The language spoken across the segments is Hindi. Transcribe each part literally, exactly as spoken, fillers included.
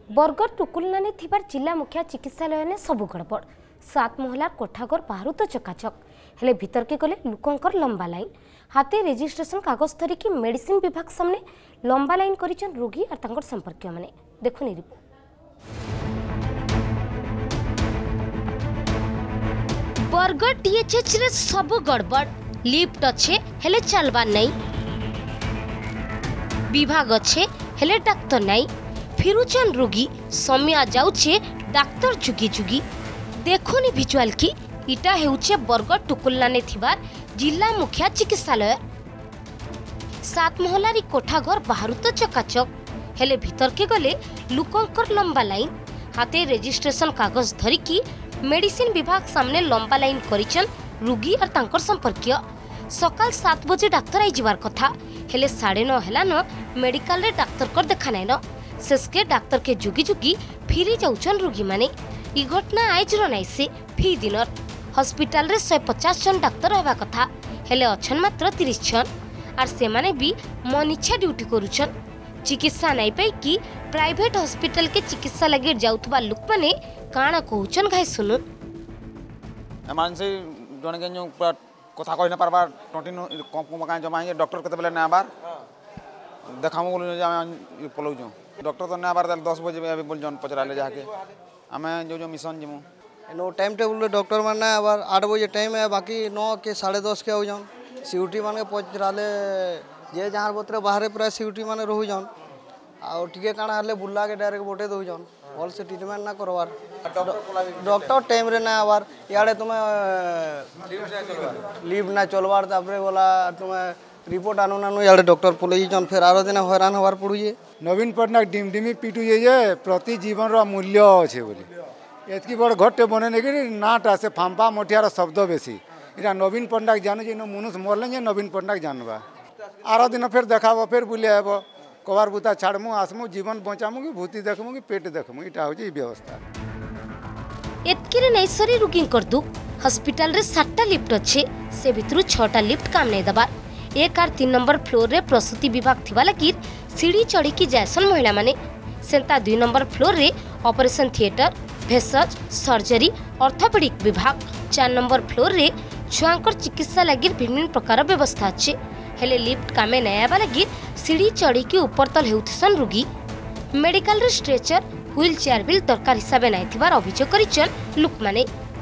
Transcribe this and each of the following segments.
बरगढ़ टुकुलनाने थिबार जिला मुखिया चिकित्सालय ने सबु गड़बड़। सात महलार कोठाघर बाहर तो चकाचक हेले भीतर के गले लुकंकर लंबा लाइन हाथे रेजिस्ट्रेशन कागज धरिकी मेडिसिन विभाग सामने लंबा लाइन करिचन रोगी और तांकर संपर्कीय माने। देखुनी रिपोर्ट। बरगढ़ टीएचएच रे सबु गड़बड़। लिफ्ट अच्छे हेले चलबार नहीं, विभाग अच्छे हेले डाक्तर नहीं, फिरुचन रोगी समिया जाउछे डाक्तर जुगी जुगी। देखोनी विजुअल की इटा हेउछे बरगढ़ टुकुलनाने थिबार जिला मुखिया चिकित्सालय। सात महलारी कोठाघर बाहर तो चकाचक हेले भीतर के गले लुकंकर लंबा लाइन हाथे रेजिस्ट्रेशन कागज धरिकी मेडिसिन विभाग सामने लंबा लाइन करिचन रोगी और तांकर संपर्कीय। सकाल सात बजे डाक्तर आई जीवार कथा हेले साढ़े नौ हेलान मेडिकल रे डाक्तर कर देखा नाइन शेषके डाक्तर के जुगी जुगी फिरी जाउचन रोगी माने। इ घटना आइजर नाइ से फी दिनर हॉस्पिटल रे सौ पचास जन डाक्तर रहबा कथा हेले अछन मात्र तीस जन आर से माने भी मन इच्छा ड्यूटी करूछन। चिकित्सा नाइ पाई कि प्राइवेट हॉस्पिटल के चिकित्सा लगे जाउथबा लोक माने काना कहउछन गाय सुनु। एमानसे जने के जो कथा कहि न पारबा टोटी कम कम का जमा डॉक्टर केते बेले ना बार देखामु बोल जे पलौ जो डॉक्टर तो ना बार दस बजे अभी बोल जन पचराले जाके हमें जो जो मिशन जिमु नो टाइम टेबल डॉक्टर मान आबार आठ बजे टाइम है बाकी नौ के साढ़े दस के हो जान सिक्यूरिटी मान पचराले जे जहाँ बतरे बाहर पूरा सिक्यूरिटी मान रहु जान आ टिके काना हले बुल्ला के डायरेक्ट बोटे दउ जान भल से ट्रीटमेंट ना करवार डॉक्टर टाइम रे ना आबार याडे तुमे लीव ना चलवार तापरे बोला तुमे रिपोर्ट आनु नानु याडे डॉक्टर पलई जन फिर आरो दिन हैरान होवार पड़ुए। नवीन पटनायक डिमडिमी पिटु जे प्रति जीवन रो मूल्य अच्छे बोली एतकी बड़ घटे बने ने कि नाटा से फांपा मोटियार शब्द बेसी इरा नवीन पटनायक जाने जे मनुष्य मरले जे नवीन पटनायक जानबा आरो दिन फिर देखाबो फिर बुले आबो कबार बुता छाड़मु आसमु जीवन बचामु कि भूति देखमु कि पेट देखमु इटा हो जे व्यवस्था। एतकिरे नैसरी रोगी कर दुख हॉस्पिटल रे सातटा लिफ्ट अच्छे से भितरु छटा लिफ्ट काम नहीं दबार एक आर तीन नंबर फ्लोर रे प्रसूति विभाग थिबा लगी सीढ़ी चढ़ी की जायसन महिला माने सेंता दुई नंबर फ्लोर रे ऑपरेशन थिएटर भेषज सर्जरी ऑर्थोपेडिक विभाग चार नंबर फ्लोर रे छुआंकर चिकित्सा लगी भिन्न प्रकार व्यवस्था अच्छे हेले लिफ्ट कामे नयाबा लगी सीढ़ी चढ़ी की ऊपर तल हेउथसन रोगी मेडिकल रे स्ट्रेचर व्हील चेयर बिल दरकार हिसाब नाइ थिबार अभियोग करिचन लोक माने।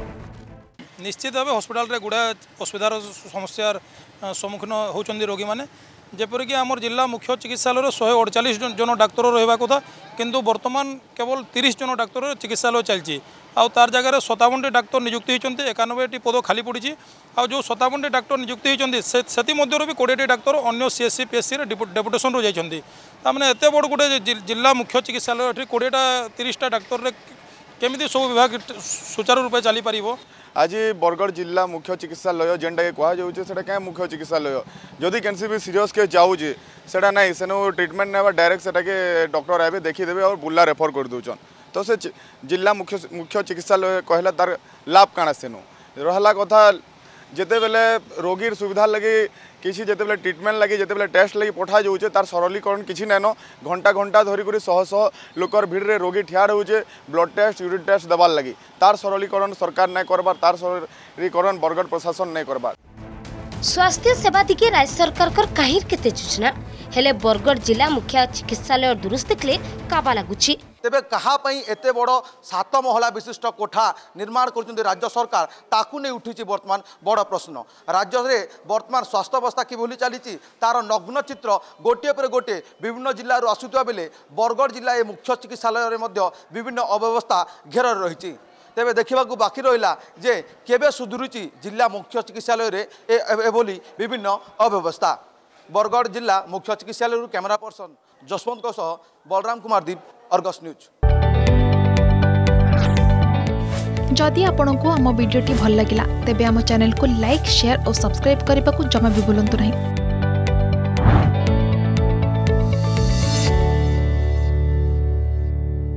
निश्चित भाव हॉस्पिटल रे गुड़ा असुविधार समस्यार सम्मुखीन होउचंदी रोगी माने जेपरिक आमर जिला मुख्य चिकित्सालय शहे अड़चाश जन डाक्तर रहा कथा किंतु वर्तमान केवल तीस जन डाक्तर चिकित्सालय चलती आउ तार जगह सतावन टी डाक्तर नियुक्ति होती एकानबे टी पद खाली पड़ी आउ जो सतावन टी डाक्तर नियुक्ति होती से भी कोड़े टी डाक्तर अन्य C S C P S C deputation जाइए ताने एत बड़ गोटे जिला मुख्य चिकित्सालय कोड़ेटा तीसटा डाक्तर केमी सब विभाग सुचारू रूपे चली पार। आज बरगढ़ जिला मुख्य चिकित्सालय जेनटा कहुचे से क्या मुख्य चिकित्सालय जदि कैंसी भी सीरीयस केस जाऊँगी से ना से ट्रिटमेंट ना डायरेक्ट से डॉक्टर आए देखीदे और बुला रेफर कर दूचन तो से जिला मुख्य मुख्य चिकित्सालय कहला तार लाभ काଣା सेनु रहा कथा जिते बेले रोगी सुविधा लगे किसी जिते बेले ट्रिटमेंट लगी जिते बेले टेस्ट लगी पठा जाऊे तार सरलीकरण किसी नाइन घंटा घंटा धरिक शह शह लोकर भिड़ रे रोगी ठिया रोचे ब्लड टेस्ट यूरिन टेस्ट देवार लगी तार सरलीकरण सरकार नहीं करबार तार सरलीकरण बरगढ़ प्रशासन नहीं करबार। स्वास्थ्य सेवा दिगे राज्य सरकार कर काहिर केते योजना हेले बरगढ़ जिला मुख्य चिकित्सालय दुरुस्त देखले काबा लागुची तेबे कहा पई एते बड़ सात महला विशिष्ट कोठा निर्माण कर राज्य सरकार ताकू नहीं उठी वर्तमान बड़ प्रश्न राज्य रे वर्तमान स्वास्थ्य अवस्था किभली चली तार नग्न चित्र गोटे पर गोटे विभिन्न जिल्ला आसुवा बेले बरगढ़ जिला मुख्य चिकित्सालय रे मध्य विभिन्न अव्यवस्था घेर रही तेबे देखा बाकी रहा जे केबे सुधुरुची जिला मुख्य चिकित्सालय रे एभली विभिन्न अव्यवस्था। बरगढ़ जिला मुख्य चिकित्सालय कैमरा पर्सन जसवंत सह बलराम कुमार दीप अर्गस न्यूज। जदि आपंक आम भिडी भल लगा तेब आम चैनल को लाइक शेयर और सब्सक्राइब करने को जमा भी भूलु नहीं।